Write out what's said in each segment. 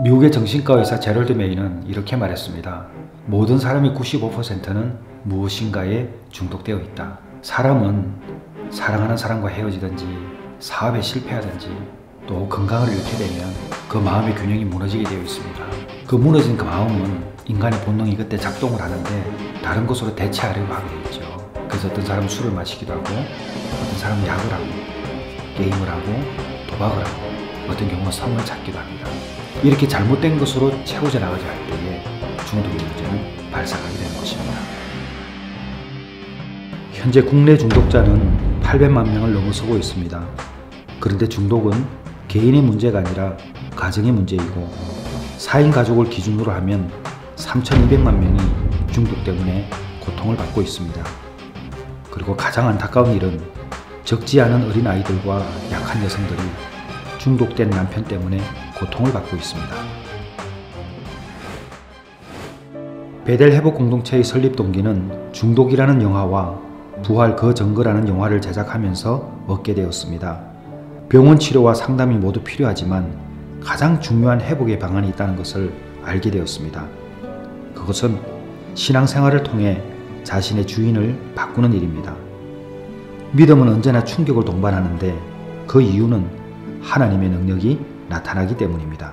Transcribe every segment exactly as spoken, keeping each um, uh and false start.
미국의 정신과 의사 제럴드 메이는 이렇게 말했습니다. 모든 사람의 구십오 퍼센트는 무엇인가에 중독되어 있다. 사람은 사랑하는 사람과 헤어지든지 사업에 실패하든지 또 건강을 잃게 되면 그 마음의 균형이 무너지게 되어 있습니다. 그 무너진 그 마음은 인간의 본능이 그때 작동을 하는데 다른 것으로 대체하려고 하게 되어 있죠. 그래서 어떤 사람은 술을 마시기도 하고 어떤 사람은 약을 하고 게임을 하고 도박을 하고 어떤 경우는 성을 찾기도 합니다. 이렇게 잘못된 것으로 채워져 나가자 할 때에 중독의 문제는 발생하게 되는 것입니다. 현재 국내 중독자는 팔백만 명을 넘어서고 있습니다. 그런데 중독은 개인의 문제가 아니라 가정의 문제이고 사 인 가족을 기준으로 하면 삼천이백만 명이 중독 때문에 고통을 받고 있습니다. 그리고 가장 안타까운 일은 적지 않은 어린 아이들과 약한 여성들이 중독된 남편 때문에 고통을 받고 있습니다. 베델 회복 공동체의 설립 동기는 중독이라는 영화와 부활 그 증거라는 영화를 제작하면서 얻게 되었습니다. 병원 치료와 상담이 모두 필요하지만 가장 중요한 회복의 방안이 있다는 것을 알게 되었습니다. 그것은 신앙생활을 통해 자신의 주인을 바꾸는 일입니다. 믿음은 언제나 충격을 동반하는데 그 이유는 하나님의 능력이 나타나기 때문입니다.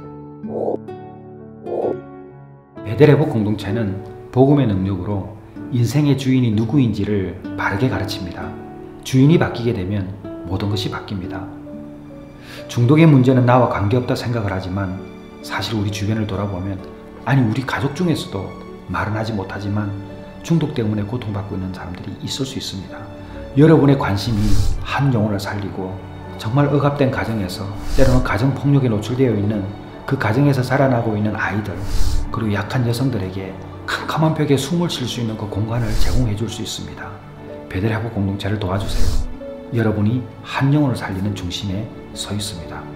베델 회복 공동체는 복음의 능력으로 인생의 주인이 누구인지를 바르게 가르칩니다. 주인이 바뀌게 되면 모든 것이 바뀝니다. 중독의 문제는 나와 관계없다 생각을 하지만 사실 우리 주변을 돌아보면 아니 우리 가족 중에서도 말은 하지 못하지만 중독 때문에 고통받고 있는 사람들이 있을 수 있습니다. 여러분의 관심이 한 영혼을 살리고 정말 억압된 가정에서 때로는 가정폭력에 노출되어 있는 그 가정에서 자라나고 있는 아이들 그리고 약한 여성들에게 캄캄한 벽에 숨을 쉴 수 있는 그 공간을 제공해 줄 수 있습니다. 베델 회복 공동체를 도와주세요. 여러분이 한 영혼을 살리는 중심에 서 있습니다.